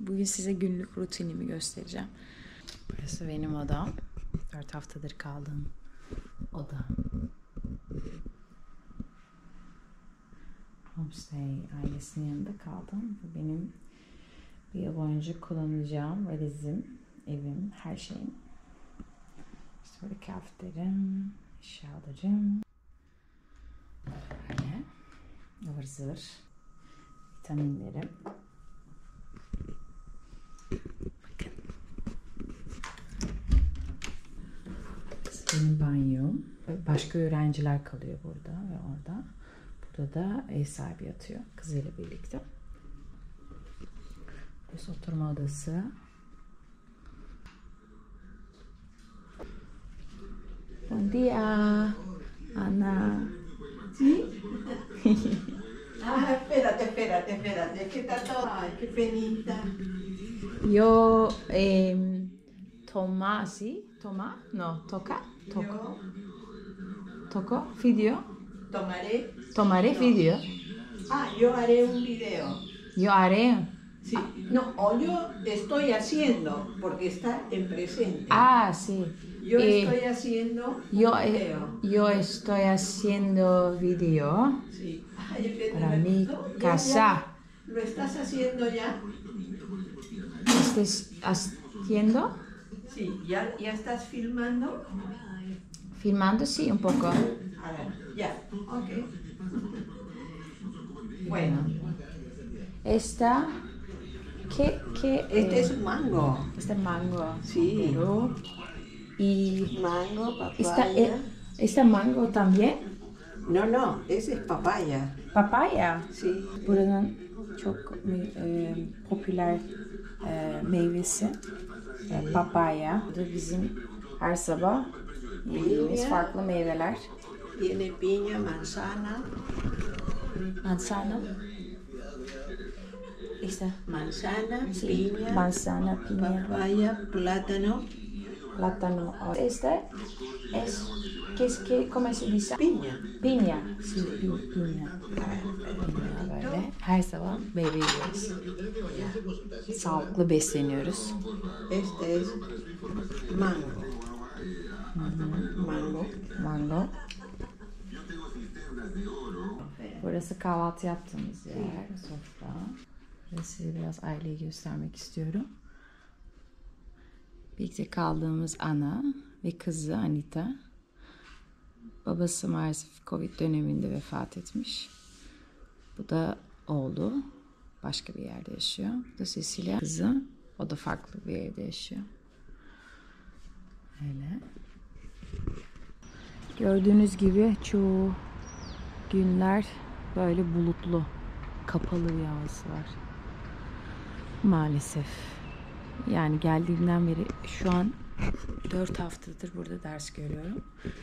Bugün size günlük rutinimi göstereceğim. Burası benim odam. 4 haftadır kaldığım oda. Homestay ailesinin yanında kaldım. Bu benim bir yıl boyunca kullanacağım valizim, evim, her şeyim. İşte böyle kıyafetlerim, eşyalarım. Böyle ıvır zıvır vitaminlerim. Bakın. Benim banyom. Başka öğrenciler kalıyor burada ve orada. Burada da ev sahibi yatıyor kızıyla birlikte. Burası oturma odası. Buen día, Ana. ¿Sí? Espérate. Es que está todo. Ay, qué penita. Yo toma, ¿sí? Toma, no, toca, toco. Yo Toco, video. Tomaré no. video. Yo haré un video. Yo haré. Sí. No, o yo estoy haciendo, porque está en presente. Ah, sí. Yo estoy haciendo un video. Yo estoy haciendo video Sí. Ay, para mi ya casa. ¿Lo estás haciendo ya? ¿Estás haciendo? Sí. ¿Ya estás filmando? Filmando, sí, un poco. A ver, ya. Ok. Bueno. Esta, ¿qué? Este es mango. Este es mango. Sí. Perú. Y Mango, papaya. esta mango también. No, ese es papaya. Papaya. Sí. Buranın çok popüler meyvesi papaya. Bu da bizim her sabah yediğimiz Piña. farklı meyveler. Tiene piña, manzana. Manzana. İşte Manzana, sí, piña, manzana, piña, papaya, plátano. plátano. Este es, ¿cómo se dice? Piña. Piña. Sí, piña. Piña böyle. Her sabah meyve yiyoruz. Sağlıklı besleniyoruz. Este es mango. Mango. Mango. Burası kahvaltı yaptığımız yer, sofra. Size biraz aileyi göstermek istiyorum. Birlikte kaldığımız Ana ve kızı Anita. Babası maalesef Covid döneminde vefat etmiş. Bu da oğlu. Başka bir yerde yaşıyor. Bu da Cecilia kızı. O da farklı bir evde yaşıyor. Öyle. Gördüğünüz gibi çoğu günler böyle bulutlu, kapalı bir havası var. Maalesef. Yani geldiğimden beri şu an 4 haftadır burada ders görüyorum.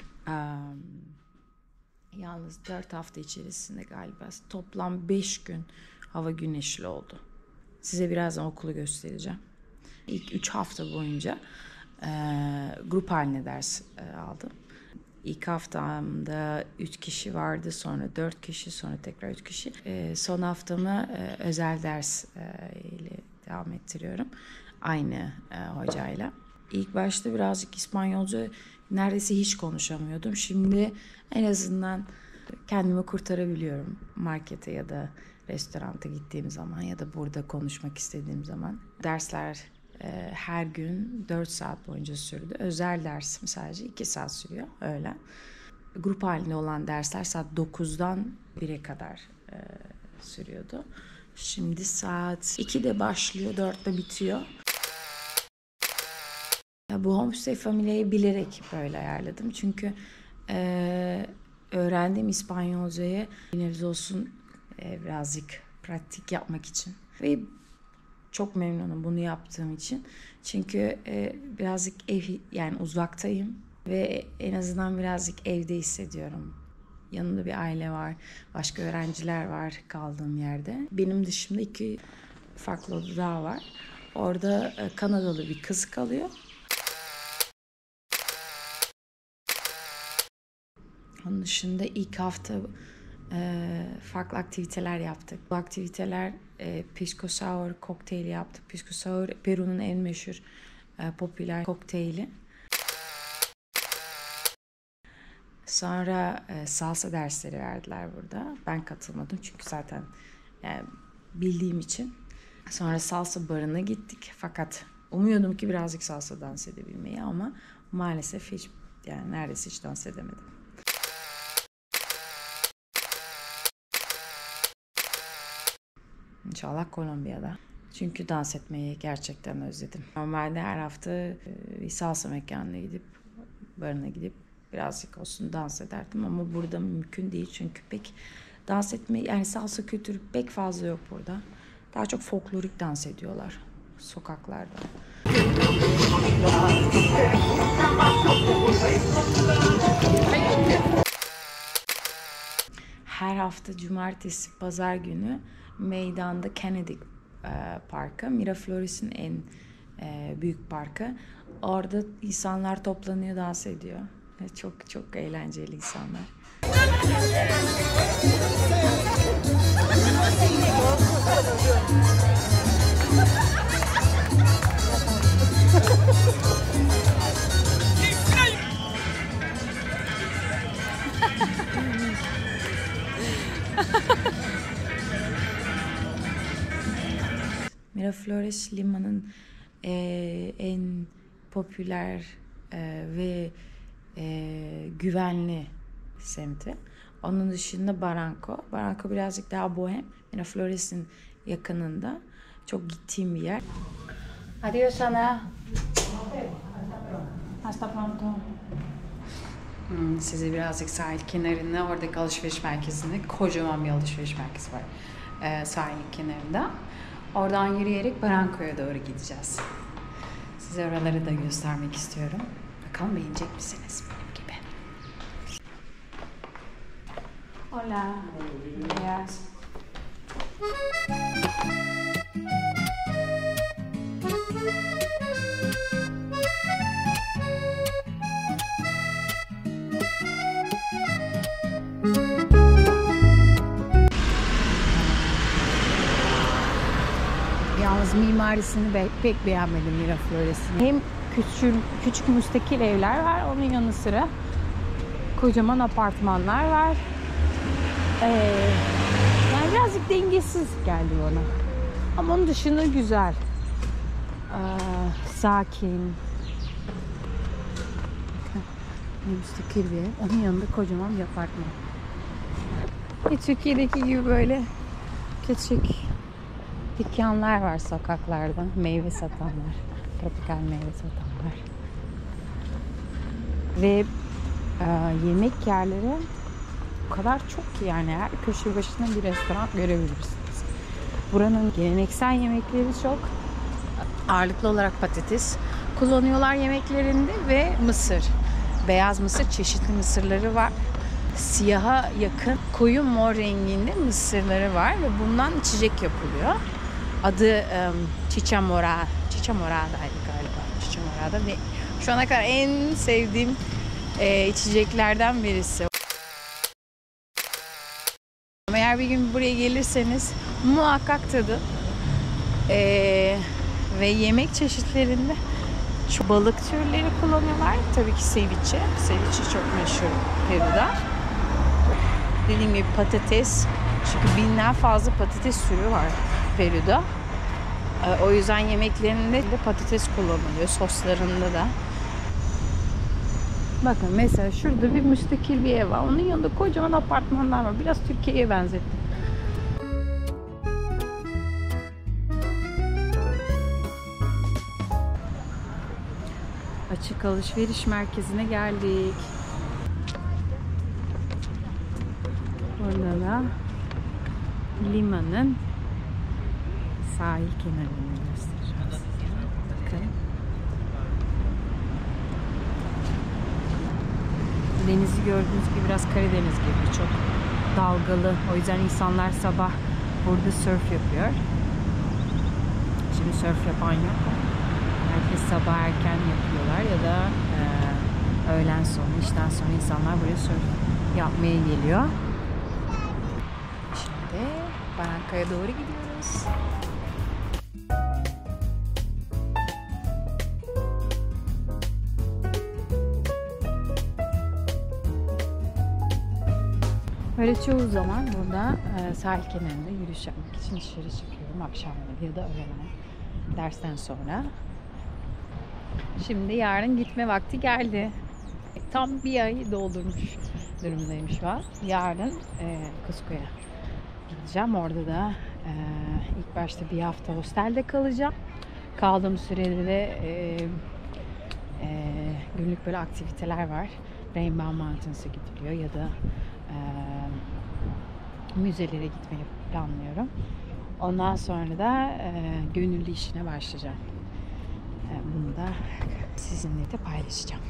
Yalnız 4 hafta içerisinde galiba toplam 5 gün hava güneşli oldu. Size birazdan okulu göstereceğim. İlk 3 hafta boyunca grup haline ders aldım. İlk haftamda 3 kişi vardı, sonra 4 kişi, sonra tekrar 3 kişi. Son haftamı özel ders ile devam ettiriyorum. Aynı hocayla. İlk başta birazcık İspanyolca neredeyse hiç konuşamıyordum. Şimdi en azından kendimi kurtarabiliyorum. Markete ya da restoranta gittiğim zaman ya da burada konuşmak istediğim zaman. Dersler her gün 4 saat boyunca sürdü. Özel dersim sadece 2 saat sürüyor. Öyle. Grup halinde olan dersler saat 9'dan 1'e kadar sürüyordu. Şimdi saat 2'de başlıyor, 4'te bitiyor. Bu homestay familyayı bilerek böyle ayarladım. Çünkü öğrendiğim İspanyolcayı bir nebze olsun birazcık pratik yapmak için. Ve çok memnunum bunu yaptığım için. Çünkü birazcık yani uzaktayım ve en azından birazcık evde hissediyorum. Yanımda bir aile var, başka öğrenciler var kaldığım yerde. Benim dışımda 2 farklı oda daha var. Orada Kanadalı bir kız kalıyor. Onun dışında ilk hafta farklı aktiviteler yaptık. Bu aktiviteler Pisco Sour kokteyli yaptık. Pisco Sour Peru'nun en meşhur popüler kokteyli. Sonra salsa dersleri verdiler burada. Ben katılmadım çünkü zaten bildiğim için. Sonra salsa barına gittik. Fakat umuyordum ki birazcık salsa dans edebilmeyi ama maalesef hiç, yani neredeyse hiç dans edemedim. İnşallah Kolombiya'da. Çünkü dans etmeyi gerçekten özledim. Normalde her hafta bir salsa mekanına gidip, barına gidip birazcık olsun dans ederdim ama burada mümkün değil çünkü pek dans etme, yani salsa kültürü pek fazla yok burada. Daha çok folklorik dans ediyorlar sokaklarda. Her hafta cumartesi, pazar günü meydanda Kennedy Parkı, Miraflores'in en büyük parkı. Orada insanlar toplanıyor, dans ediyor. Çok çok eğlenceli insanlar. Miraflores limanın en popüler ve güvenli semti. Onun dışında Barranco. Barranco birazcık daha bohem. Miraflores'in yakınında. Çok gittiğim bir yer. Adios Ana. Hasta pronto. Size birazcık sahil kenarında, oradaki alışveriş merkezinde kocaman bir alışveriş merkezi var. Sahil kenarında. Oradan yürüyerek Barranco'ya doğru gideceğiz. Size oraları da göstermek istiyorum. Bakalım beğenecek misiniz benim gibi? Hola. Gracias. Yalnız mimarisini pek beğenmedim Miraflores'in. Hem küçük müstakil evler var, onun yanı sıra kocaman apartmanlar var. Yani birazcık dengesiz geldi bana. Ama onun dışında güzel. Sakin. Müstakil bir ev. Onun yanında kocaman bir apartman. Türkiye'deki gibi böyle küçük dükkanlar var sokaklarda. Meyve satanlar. Tropikal meyve satanlar. Ve yemek yerleri o kadar çok ki yani her köşe başına bir restoran görebilirsiniz. Buranın geleneksel yemekleri çok. Ağırlıklı olarak patates kullanıyorlar yemeklerinde ve mısır. Beyaz mısır, çeşitli mısırları var. Siyaha yakın koyu mor renginde mısırları var ve bundan içecek yapılıyor. Adı Chicha Morada'ydı galiba. Chicha Morada ve şu ana kadar en sevdiğim içeceklerden birisi. Eğer bir gün buraya gelirseniz muhakkak tadın. Ve yemek çeşitlerinde şu balık türleri kullanıyorlar. Tabii ki ceviche. Ceviche çok meşhur Peru'da. Dediğim gibi patates. Çünkü binden fazla patates türü var Peru'da. O yüzden yemeklerinde de patates kullanılıyor. Soslarında da. Bakın mesela şurada bir müstakil bir ev var. Onun yanında kocaman apartmanlar var. Biraz Türkiye'ye benzettim. Açık alışveriş merkezine geldik. Burada da limanın sahil kenarını göstereceğiz. Bakın. Denizi gördüğünüz gibi biraz Karadeniz gibi çok dalgalı. O yüzden insanlar sabah burada surf yapıyor. Şimdi surf yapan yok. Herkes sabah erken yapıyorlar ya da öğlen sonra, işten sonra insanlar buraya surf yapmaya geliyor. Barranca'ya doğru gidiyoruz. Böyle çoğu zaman burada sahil kenarında yürüyüş yapmak için dışarı çıkıyorum akşamları ya da öğlen dersten sonra. Şimdi yarın gitme vakti geldi. Tam bir ay doldurmuş durumdayım şu an. Yarın Cusco'ya gideceğim. Orada da ilk başta bir hafta hostelde kalacağım. Kaldığım sürede de günlük böyle aktiviteler var. Rainbow Mountains'a gidiliyor ya da müzelere gitmeyi planlıyorum. Ondan sonra da gönüllü işine başlayacağım. Bunu da sizinle de paylaşacağım.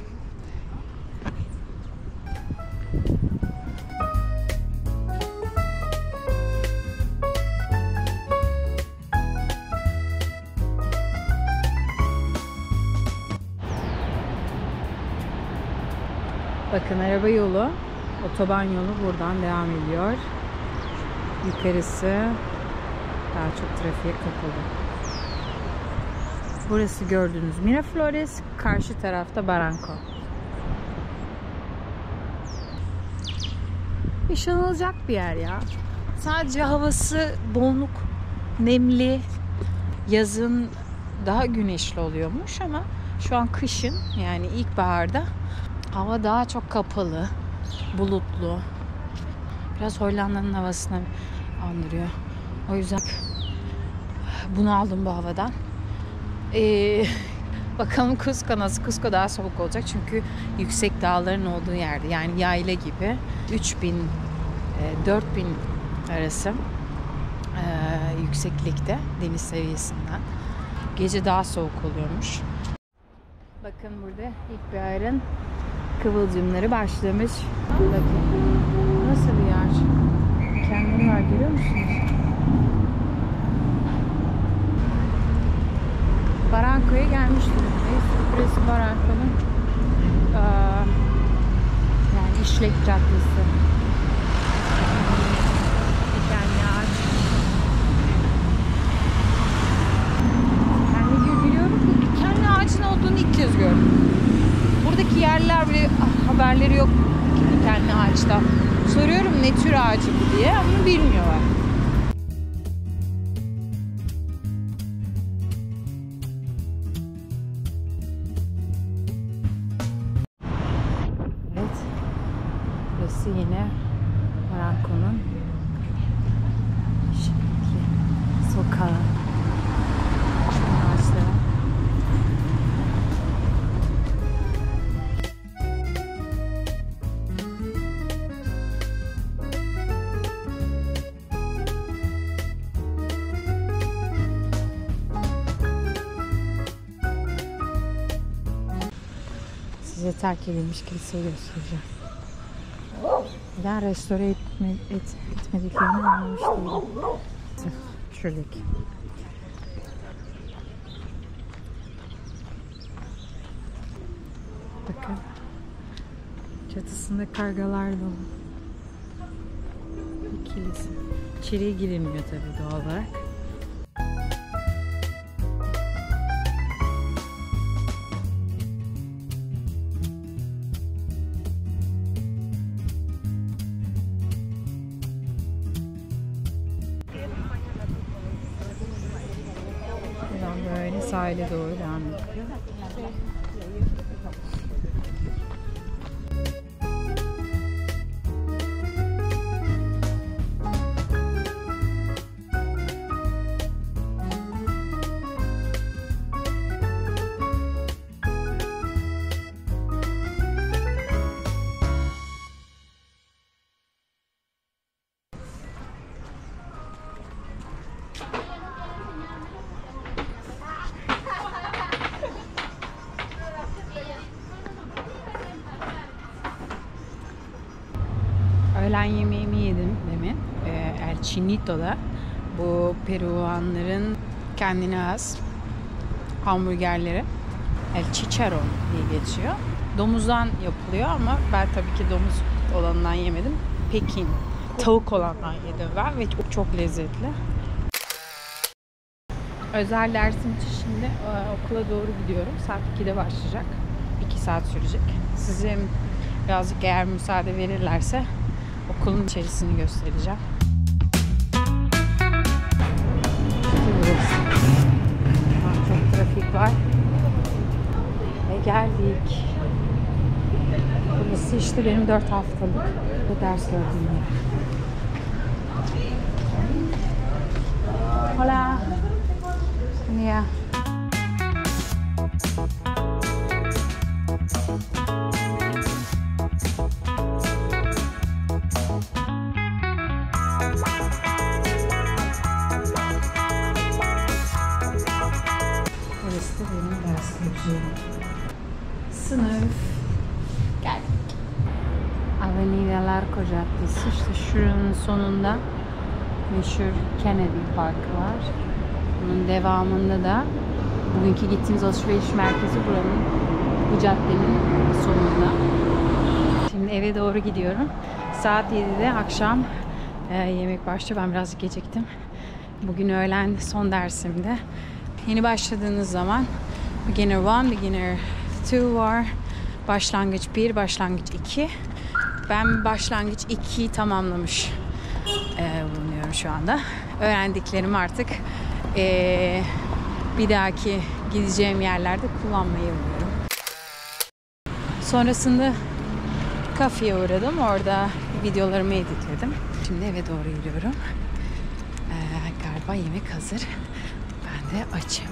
Bakın araba yolu, otoban yolu buradan devam ediyor. Yukarısı daha çok trafiğe kapalı. Burası gördüğünüz Miraflores, karşı tarafta Barranco. Yaşanılacak bir yer ya. Sadece havası donuk, nemli. Yazın daha güneşli oluyormuş ama şu an kışın, yani ilkbaharda hava daha çok kapalı, bulutlu. Biraz Hollanda'nın havasını andırıyor. O yüzden bunu aldım bu havadan. Bakalım Cusco nasıl? Cusco daha soğuk olacak çünkü yüksek dağların olduğu yerde. Yani yayla gibi 3000 4000 arası yükseklikte deniz seviyesinden. Gece daha soğuk oluyormuş. Bakın burada ilkbaharın kıvılcımları başlamış. Bakın. Nasıl bir yer? Kendini var, görüyor musunuz? Barranco'ya gelmiş durumdayız. Burası Barranco'nun yani işlek caddesi. Dikenli ağaç. Yani biliyorum bu dikenli ağacın olduğunu ilk kez gördüm. Buradaki yerler bile haberleri yok dikenli ağaçtan. Soruyorum ne tür ağacı bu diye ama bilmiyorlar. Evet. Burası yine Barranco'nun sokağı. Ağaçları. Size terk edilmiş kiliseyi göstereceğim. Neden restore etmediklerini anlamış değilim. Şuradaki. Bakın. Çatısında kargalar dolu. Bir kilise. İçeriye girilmiyor tabii doğal olarak. Böyle sahile doğru devam ediyor. Öğlen yemeğimi yedim demin. El Chinito'da. Bu Peruanların kendine has hamburgerleri. El Chicharron diye geçiyor. Domuzdan yapılıyor ama ben tabii ki domuz olanından yemedim. Pekin tavuk olandan yedim ben ve çok çok lezzetli. Özel dersim için şimdi okula doğru gidiyorum. Saat 2'de başlayacak. 2 saat sürecek. Size birazcık eğer müsaade verirlerse okulun içerisini göstereceğim. Çok trafik var. Ve geldik. Burası işte benim 4 haftalık bu ders gördüğüm yer. Hola. Nia. Burası da benim ders gördüğüm sınıf. Geldik. Avenida Larco Caddesi, işte şuranın sonunda meşhur Kennedy Parkı var. Bunun devamında da bugünkü gittiğimiz alışveriş merkezi buranın, bu caddenin sonunda. Şimdi eve doğru gidiyorum. Saat 7'de akşam yemek başlıyor. Ben biraz geciktim. Bugün öğlen son dersimde. Yeni başladığınız zaman Beginner 1, Beginner 2 var. Başlangıç 1, Başlangıç 2. Ben Başlangıç 2'yi tamamlamış bulunuyorum şu anda. Öğrendiklerimi artık bir dahaki gideceğim yerlerde kullanmayı umuyorum. Sonrasında kafeye uğradım. Orada videolarımı editledim. Şimdi eve doğru yürüyorum. Galiba yemek hazır. Ben de açım.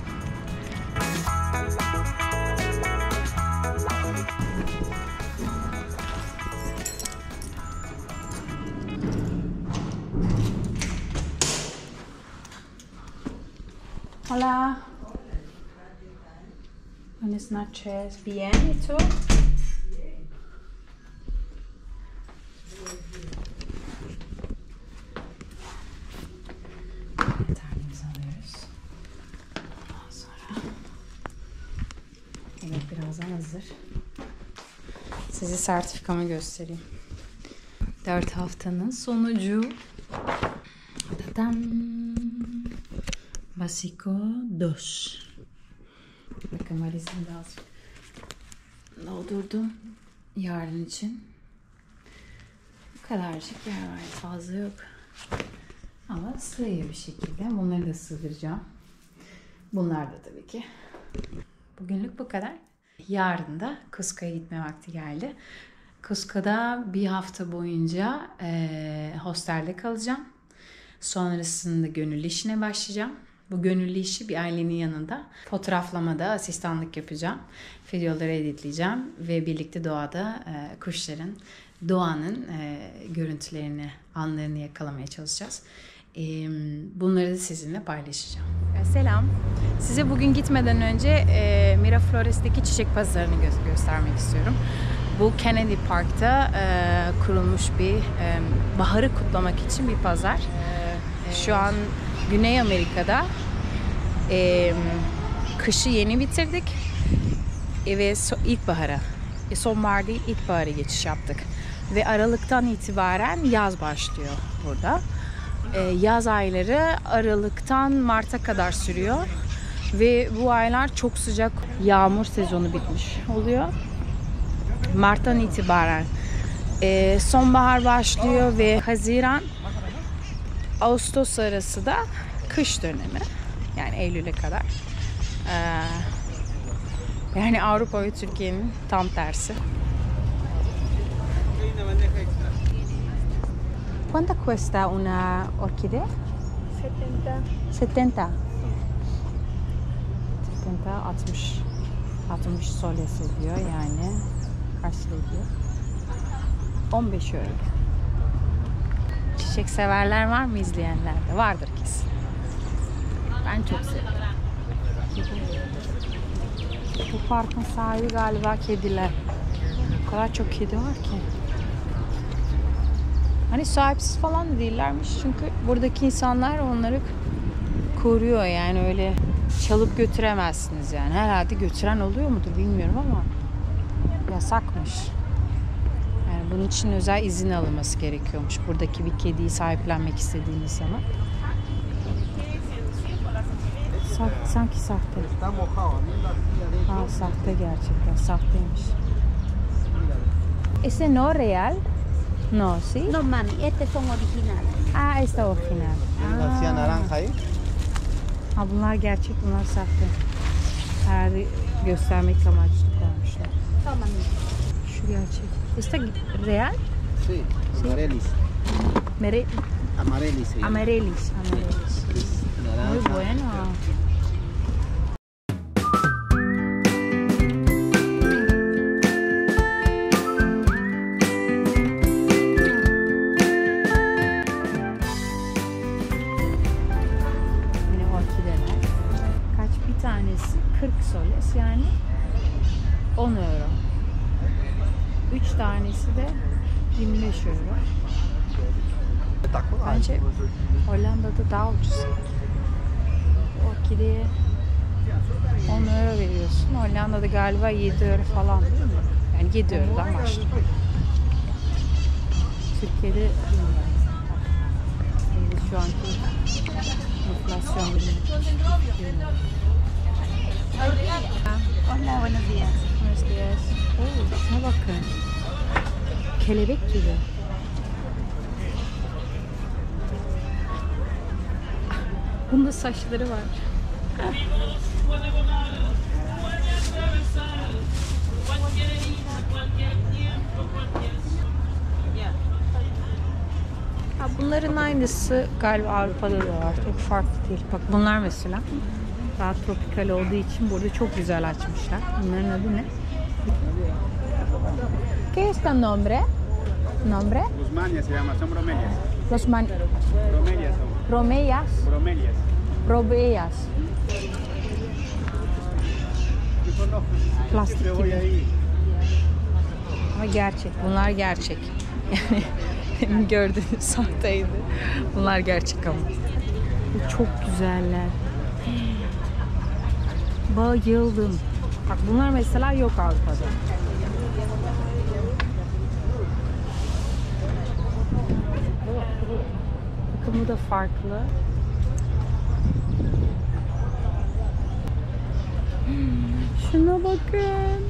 Hola. Buenas noches. Bien, ¿y tú? Yeterliğimizi alıyoruz. Ondan sonra yemek birazdan hazır. Size sertifikamı göstereyim. 4 haftanın sonucu. Tadam. Básico 2. Bakın valizimi de azıcık doldurdum yarın için. Bu kadarcık yer var, fazla yok. Ama sığıyor bir şekilde. Bunları da sığdıracağım. Bunlar da tabii ki. Bugünlük bu kadar. Yarın da Cusco'ya gitme vakti geldi. Cusco'da bir hafta boyunca hostelde kalacağım. Sonrasında gönüllü işine başlayacağım. Bu gönüllü işi bir ailenin yanında. Fotoğraflamada asistanlık yapacağım. Videoları editleyeceğim ve birlikte doğada kuşların, doğanın görüntülerini, anlarını yakalamaya çalışacağız. Bunları da sizinle paylaşacağım. Selam. Size bugün gitmeden önce Miraflores'teki çiçek pazarını göstermek istiyorum. Bu Kennedy Park'ta kurulmuş bir baharı kutlamak için bir pazar. Şu an Güney Amerika'da kışı yeni bitirdik ve ilkbahara, sonbahar değil ilkbahara geçiş yaptık. Ve Aralık'tan itibaren yaz başlıyor burada. Yaz ayları Aralık'tan Mart'a kadar sürüyor. Ve bu aylar çok sıcak, yağmur sezonu bitmiş oluyor. Mart'tan itibaren sonbahar başlıyor ve Haziran, Ağustos arası da kış dönemi. Yani Eylül'e kadar. Yani Avrupa ve Türkiye'nin tam tersi. ¿Cuánto cuesta una orquídea? 70. 70. 60. 60 soles ediyor yani. Kaç lira ediyor? 15 euro. Çiçek severler var mı, izleyenler de? Vardır kesin. Ben çok seviyorum. Bu parkın sahibi galiba kediler. O kadar çok kedi var ki. Hani sahipsiz falan da değillermiş. Çünkü buradaki insanlar onları koruyor. Yani öyle çalıp götüremezsiniz yani. Herhalde götüren oluyor mudur bilmiyorum ama yasakmış. Yani Bunun için özel izin alınması gerekiyormuş. Buradaki bir kediyi sahiplenmek istediğiniz zaman. Sanki sahte. Ha, sahte gerçekten. Sahteymiş. Ese no real? No, sí? No, mami, estos son originales. Ah, este orijinal. García naranja ahí. Ha, bunlar gerçek, bunlar sahte. Herhalde göstermek amaçlı koymuşlar. Toma, mami. Şu gerçek. Este real? Sí, amarelis. Amarelis. se llama. Amarellis. Muy Naranja. bueno. Yine orkideler. Kaç bir tanesi? 40 soles yani 10 euro. 3 tanesi de 25 euro. Bence Hollanda'da daha ucuz. Orkideye 10 euro veriyorsun. Hollanda'da galiba 7 euro falan değil mi? Yani 7 eurodan başlıyor. Türkiye'de bilmiyorum. Şu anki enflasyon bilmiyorum. Hola, buenos días. Buenos días. Oo, şuna bakın. Kelebek gibi. Bunda saçları var. Ha, bunların aynısı galiba Avrupa'da da var. Çok farklı değil. Bak bunlar mesela daha tropikal olduğu için burada çok güzel açmışlar. Bunların adı ne? ¿Qué es tu nombre? Nombre? Guzmania se llama, son bromelias. Los Bromelias son. bromelias. Bromelias. Bromelias. Plastik Siempre voy gibi. ahí. Ama gerçek. Bunlar gerçek. Yani benim gördüğünüz sahteydi. Bunlar gerçek ama. Bu çok güzeller. Bayıldım. Bak bunlar mesela yok Avrupa'da. Bakın bu da farklı. Şuna bakın.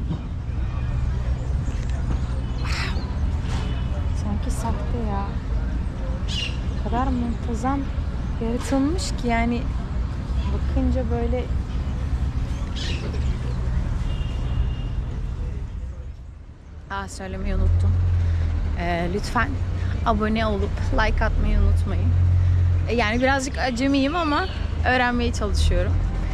Sanki sahte ya. O kadar muntazam yaratılmış ki yani bakınca böyle söylemeyi unuttum. Lütfen abone olup like atmayı unutmayın. Yani birazcık acemiyim ama öğrenmeye çalışıyorum.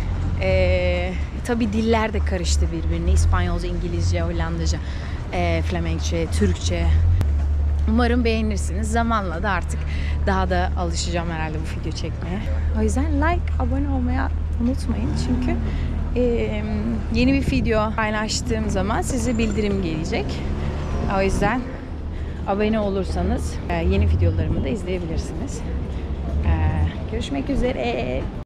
Tabii diller de karıştı birbirine. İspanyolca, İngilizce, Hollandaca, Flemenkçe, Türkçe. Umarım beğenirsiniz. Zamanla da artık daha da alışacağım herhalde bu video çekmeye. O yüzden like, abone olmayı unutmayın. Çünkü yeni bir video paylaştığım zaman size bildirim gelecek. O yüzden abone olursanız yeni videolarımı da izleyebilirsiniz. Görüşmek üzere.